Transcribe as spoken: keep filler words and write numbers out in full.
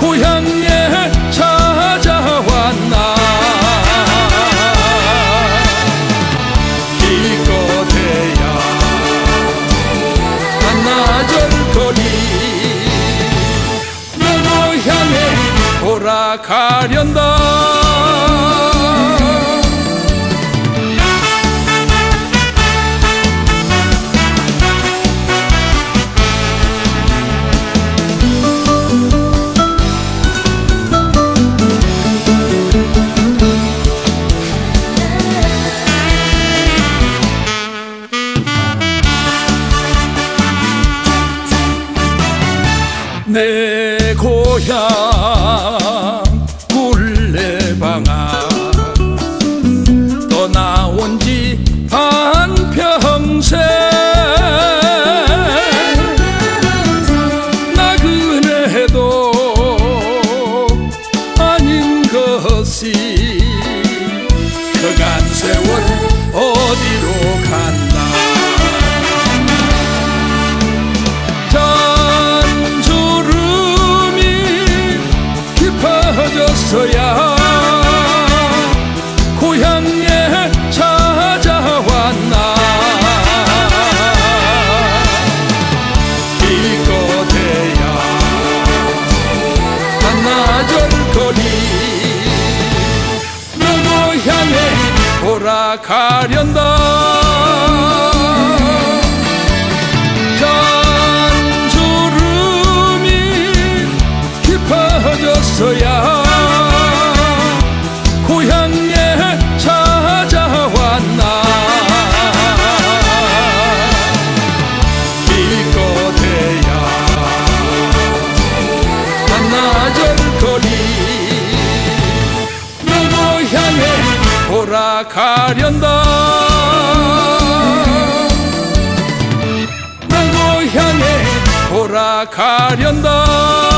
고향에 찾아왔나. 기껏해야 한나절 거리 내 고향에 돌아가련다. 내 고향 굴레방아 떠나온 지 반평생 나그네도 아닌 것이 그간 세월 어디로 갔나. 서야 고향에 찾아왔나. 기껏해야 한나절 거리 내 고향에 돌아가련다. 잔주름이 깊어졌어야 고향에 찾아왔나. 기껏해야 한나절 거리 내 고향에 돌아가련다. 내 고향에 돌아가련다.